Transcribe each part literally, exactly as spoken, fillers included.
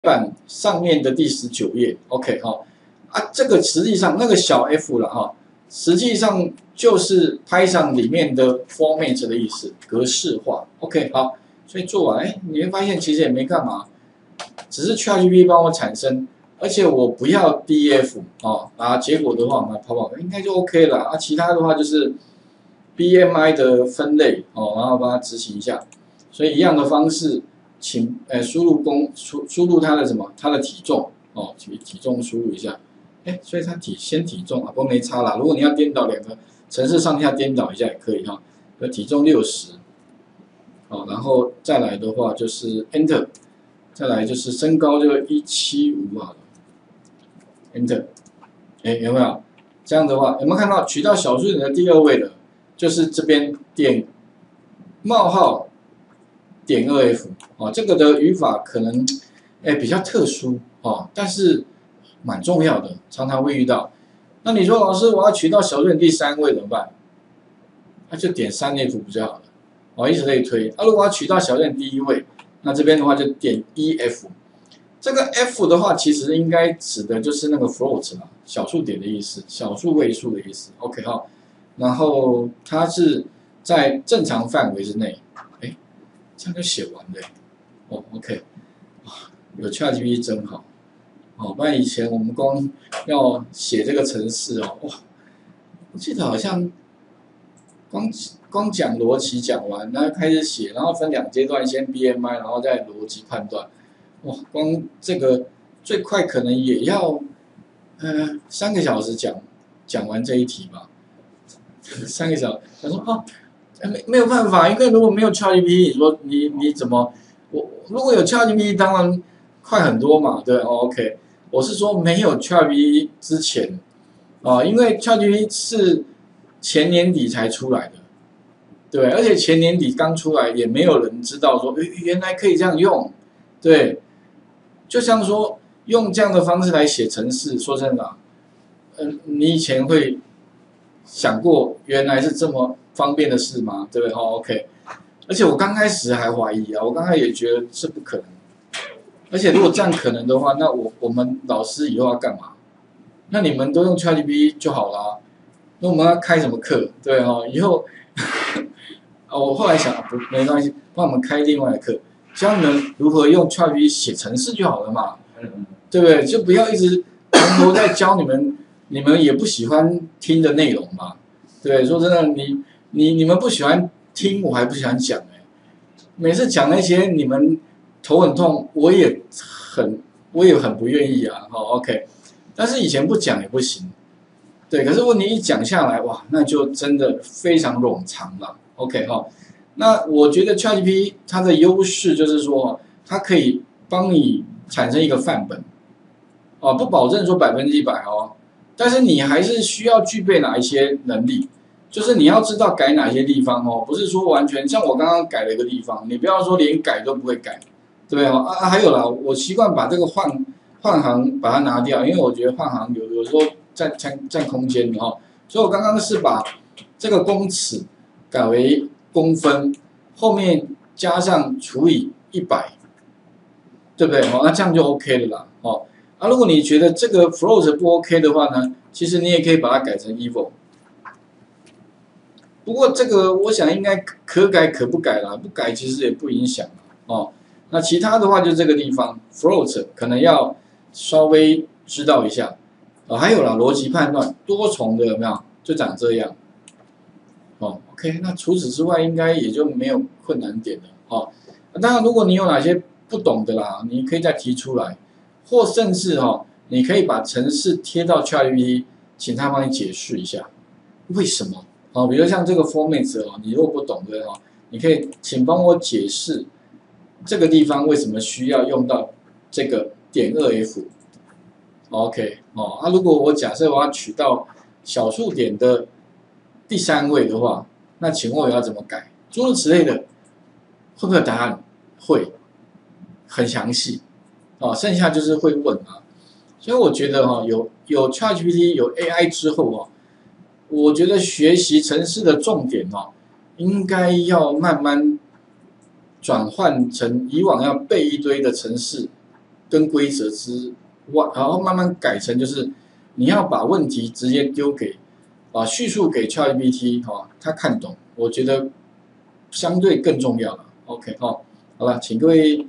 版上面的第十九页 ，OK 哈、啊，这个实际上那个小 f 了哈，实际上就是 Python 里面的 format 的意思，格式化 ，OK 好，所以做完，哎，你会发现其实也没干嘛，只是 ChatGPT 帮我产生，而且我不要 D F 哦，啊，结果的话我们来跑跑，应该就 OK 了啊，其他的话就是 B M I 的分类哦，然后帮它执行一下，所以一样的方式。请呃输入公输输入它的什么它的体重哦，体体重输入一下，哎，所以它体先体重啊，不过没差啦。如果你要颠倒两个程式上下颠倒一下也可以哈。那体重六十，哦，然后再来的话就是 Enter， 再来就是身高就一七五好了 ，Enter， 哎有没有？这样的话有没有看到取到小数点的第二位的，就是这边点冒号。点 二 F 哦，这个的语法可能哎比较特殊哦，但是蛮重要的，常常会遇到。那你说老师，我要取到小数点第三位怎么办？那就点三 F 不就好了？哦，以此类推。啊，如果要取到小数点第一位，那这边的话就点一 F。这个 F 的话，其实应该指的就是那个 float 啦，小数点的意思，小数位数的意思。OK 哈，然后它是在正常范围之内。这样就写完了，哦 ，OK， 有 ChatGPT 真好，哦，不然以前我们光要写这个程式哦，哇，我记得好像光光讲逻辑讲完，然后开始写，然后分两阶段，先 B M I， 然后再逻辑判断，哇，光这个最快可能也要呃三个小时讲讲完这一题吧，三个小时，他说哦。没没有办法，因为如果没有 ChatGPT， 你说你你怎么？我如果有 ChatGPT， 当然快很多嘛，对、哦、，OK。我是说没有 ChatGPT 之前啊、呃，因为 ChatGPT 是前年底才出来的，对，而且前年底刚出来，也没有人知道说原来可以这样用，对，就像说用这样的方式来写程式，说真的、啊，嗯、呃，你以前会想过原来是这么方便的事吗？对不对？哦 ，OK。而且我刚开始还怀疑啊，我刚开始也觉得是不可能。而且如果这样可能的话，那我我们老师以后要干嘛？那你们都用 ChatGPT 就好啦。那我们要开什么课？对哦，以后啊，我后来想不没关系，帮我们开另外的课，教你们如何用 ChatGPT 写程式就好了嘛，对不对？就不要一直从头在教你们，你们也不喜欢听的内容嘛。对，说真的，你你你们不喜欢听，我还不喜欢讲哎、欸。每次讲那些你们头很痛，我也很我也很不愿意啊。好 ，OK。但是以前不讲也不行，对。可是问题一讲下来，哇，那就真的非常冗长了。OK 哈，那我觉得 ChatGPT 它的优势就是说，它可以帮你产生一个范本，哦，不保证说百分之一百哦。但是你还是需要具备哪一些能力，就是你要知道改哪些地方哦，不是说完全像我刚刚改了一个地方，你不要说连改都不会改，对不对哦？啊，还有啦，我习惯把这个换换行把它拿掉，因为我觉得换行有有时候占占占空间的哦，所以我刚刚是把这个公尺改为公分，后面加上除以一百，对不对？哦，那这样就 OK 了啦，哦。啊，如果你觉得这个 float 不 OK 的话呢，其实你也可以把它改成 evil。不过这个我想应该可改可不改啦，不改其实也不影响哦。那其他的话就这个地方 float 可能要稍微知道一下。哦，还有啦，逻辑判断多重的有没有？就长这样。哦 ，OK， 那除此之外应该也就没有困难点了。哦，当然如果你有哪些不懂的啦，你可以再提出来。或甚至哈、哦，你可以把程式贴到 ChatGPT， 请他帮你解释一下为什么哦。比如像这个 format 哦，你如果不懂的哦，你可以请帮我解释这个地方为什么需要用到这个点二 F。OK 哦，啊，如果我假设我要取到小数点的第三位的话，那请问我要怎么改？诸如此类的，会不会有答案？会，很详细。哦，剩下就是会问啊，所以我觉得哈、哦，有有 ChatGPT 有 A I 之后哦，我觉得学习程式的重点哦，应该要慢慢转换成以往要背一堆的程式跟规则之外，然后慢慢改成就是你要把问题直接丢给啊叙述给 ChatGPT 哈、哦，他看懂，我觉得相对更重要了。OK 哈、哦，好了，请各位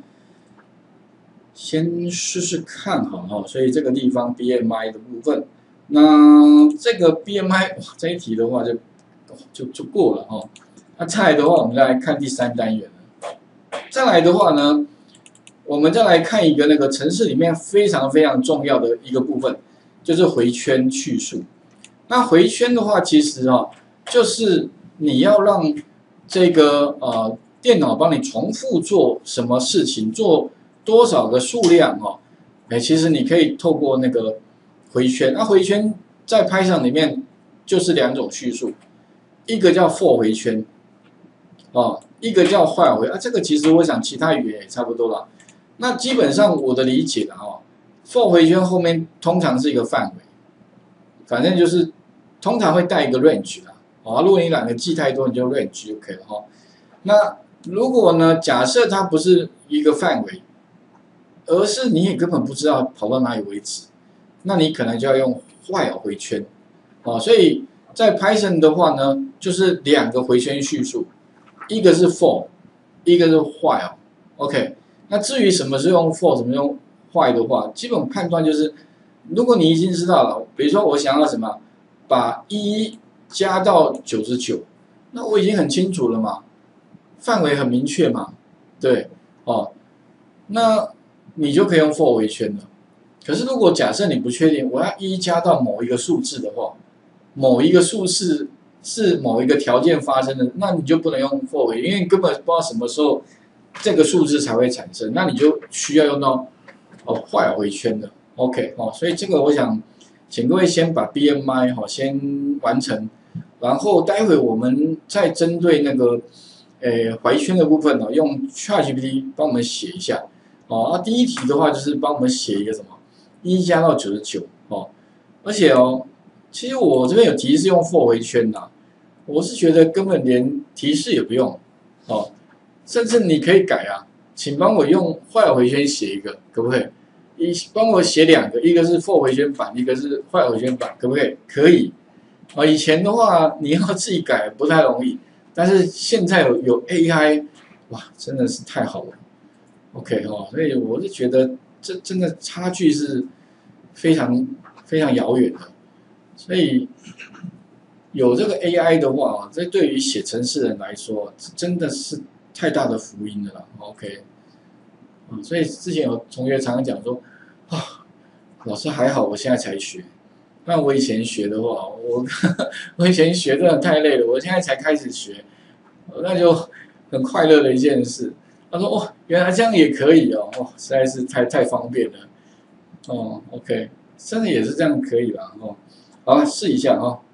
先试试看哈哈、哦。所以这个地方 B M I 的部分，那这个 B M I 哇这一题的话就就就过了哈、哦。那再来的话，我们再来看第三单元了。再来的话呢，我们再来看一个那个程式里面非常非常重要的一个部分，就是回圈叙述。那回圈的话，其实啊、哦，就是你要让这个呃电脑帮你重复做什么事情，做多少个数量哦，哎，其实你可以透过那个回圈。那回圈在 Python 里面就是两种叙述，一个叫 for 回圈。哦，一个叫while回啊，这个其实我想其他语言也差不多啦。那基本上我的理解啦，哦 ，for 回圈后面通常是一个范围，反正就是通常会带一个 range 啦。哦，如果你懒得记太多，你就 range 就可以了哈、哦。那如果呢，假设它不是一个范围，而是你也根本不知道跑到哪里为止，那你可能就要用 while 回圈。哦，所以在 Python 的话呢，就是两个回圈叙述。一个是 for， 一个是 while，OK。那至于什么是用 for， 什么用 while 的话，基本判断就是，如果你已经知道了，比如说我想要什么，把一加到九十九，那我已经很清楚了嘛，范围很明确嘛，对，哦，那你就可以用 for 回圈了。可是如果假设你不确定，我要一加到某一个数字的话，某一个数字是某一个条件发生的，那你就不能用 for 回，因为你根本不知道什么时候这个数字才会产生，那你就需要用到哦 while 回圈的 ，OK 哦，所以这个我想请各位先把 B M I 哈、哦、先完成，然后待会我们再针对那个诶回圈的部分哦，用 ChatGPT 帮我们写一下哦。那、啊、第一题的话就是帮我们写一个什么一加到九十九哦，而且哦。其实我这边有提示用 for 回圈呐，我是觉得根本连提示也不用，哦，甚至你可以改啊，请帮我用 while 回圈写一个，可不可以？一帮我写两个，一个是 for 回圈版，一个是 while 回圈版，可不可以？可以。啊，以前的话你要自己改不太容易，但是现在有有 A I， 哇，真的是太好了。OK 哦，所以我是觉得这真的差距是非常非常遥远的。所以有这个 A I 的话，这对于写程式人来说，真的是太大的福音了啦。OK， 嗯，所以之前有同学常常讲说，啊，老师还好，我现在才学。那我以前学的话，我我以前学真的太累了，我现在才开始学，那就很快乐的一件事。他说，哦，原来这样也可以哦，哦，实在是太太方便了。哦 ，OK， 真的也是这样可以啦，哦。好，试一下哈、哦。